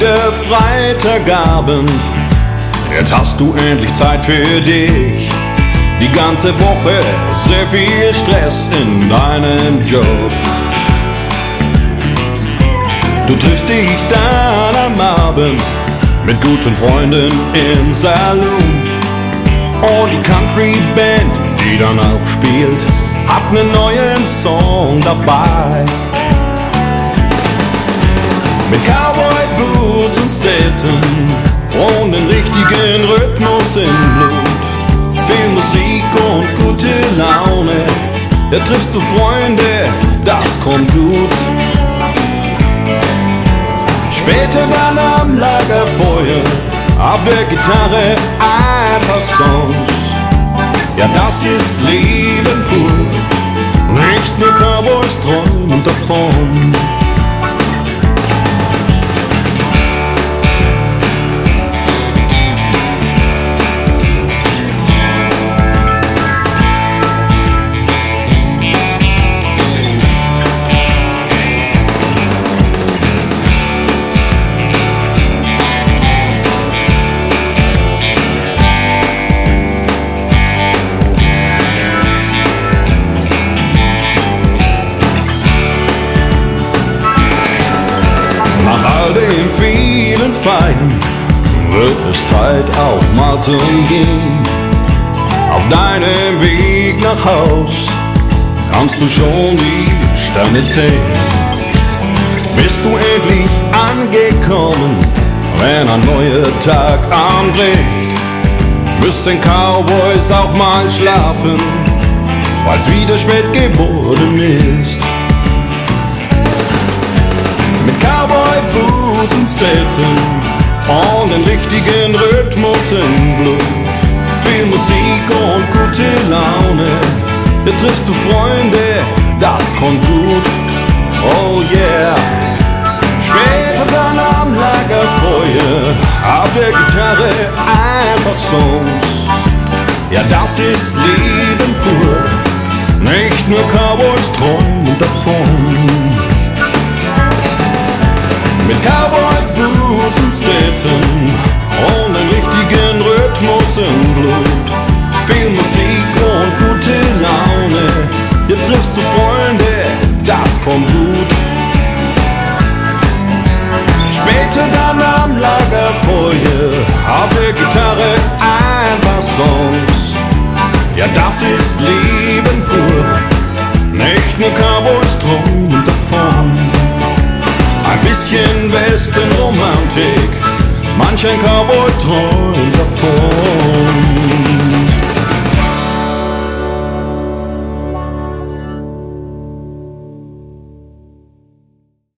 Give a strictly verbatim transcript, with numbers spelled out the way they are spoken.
wieder Freitagabend, jetzt hast du endlich Zeit für dich. Die ganze Woche sehr viel Stress in deinem Job. Du triffst dich dann am Abend mit guten Freunden im Saloon. Und die Country Band, die dann auch spielt, hat einen neuen Song dabei. Mit Cowboy Boots und Stetson und den richtigen Rhythmus im Blut, viel Musik und gute Laune, da triffst du Freunde, das kommt gut. Später dann am Lagerfeuer, auf der Gitarre ein paar Songs. Ja, das ist Leben pur, nicht nur Cowboys träumen davon. Dem vielen Feiern wird es Zeit auch mal zum Gehen. Auf deinem Weg nach Haus kannst du schon die Sterne zählen. Bist du endlich angekommen, wenn ein neuer Tag anbricht, müssen Cowboys auch mal schlafen, weil's wieder spät geworden ist. Mit Cowboy Boots und Stetson und den richtigen Rhythmus im Blut, viel Musik und gute Laune, da triffst du Freunde, das kommt gut, oh yeah. Später dann am Lagerfeuer, auf der Gitarre ein paar Songs. Ja, das ist Leben pur, nicht nur Cowboys träumen davon. Mit Cowboy Boots und Stetson und den richtigen Rhythmus im Blut, viel Musik und gute Laune, hier triffst du Freunde, das kommt gut. Später dann am Lagerfeuer, auf der Gitarre ein paar Songs. Ja, das ist Leben pur, nicht nur Cowboys träumen davon. Ein bisschen Western-Romantik, manch ein Cowboy träumt